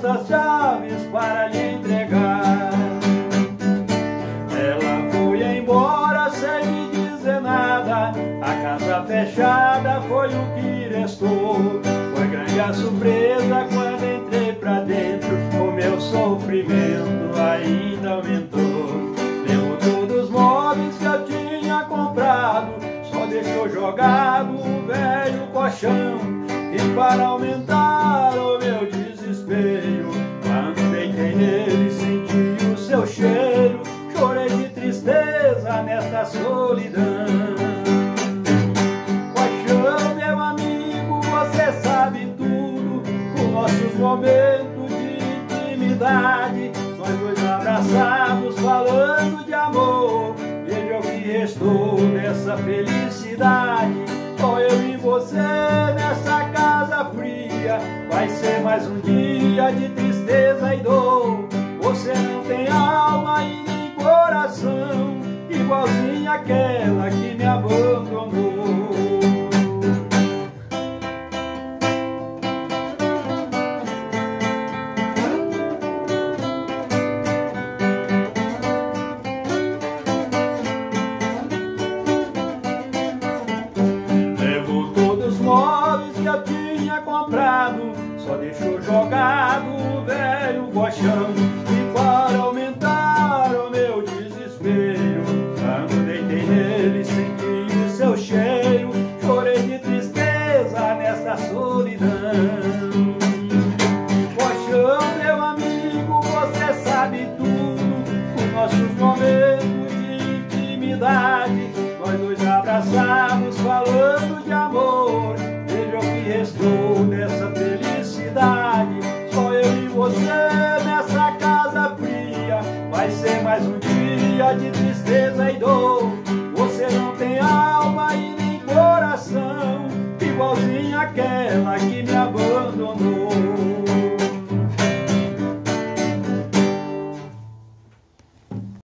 as chaves para lhe entregar. Ela foi embora sem me dizer nada, a casa fechada foi o que restou. Foi grande a surpresa quando entrei pra dentro, o meu sofrimento ainda aumentou. Levou todos os móveis que eu tinha comprado, só deixou jogado o velho colchão. E para aumentar o meu desespero, quando deitei nele senti o seu cheiro, chorei de tristeza nesta solidão. Paixão, meu amigo, você sabe tudo, os nossos momentos de intimidade, nós dois abraçados falando de amor. Veja o que restou dessa felicidade, só eu e você nessa casa fria. Vai ser mais um dia de tristeza e dor. Você não tem alma e nem coração, igualzinha àquela que me abandonou. Móveis que eu tinha comprado, só deixou jogado o velho colchão. E para aumentar o meu desespero, quando deitei nele senti o seu cheiro, chorei de tristeza nessa solidão. Colchão, meu amigo, você sabe tudo, os nossos momentos de intimidade, nós dois abraçados falando de amor. Veja o que restou dessa felicidade, só eu e você nessa casa fria. Vai ser mais um dia de tristeza e dor.